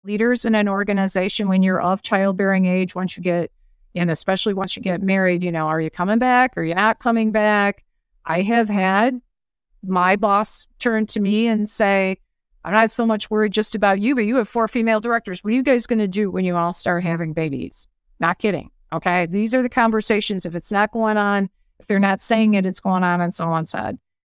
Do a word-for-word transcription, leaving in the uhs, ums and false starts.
leaders in an organization when you're of childbearing age, once you get, and especially once you get married, you know, are you coming back? Are you not coming back? I have had my boss turn to me and say, I'm not so much worried just about you, but you have four female directors. What are you guys going to do when you all start having babies? Not kidding. Okay. These are the conversations. If it's not going on, if they're not saying it, it's going on on someone's head.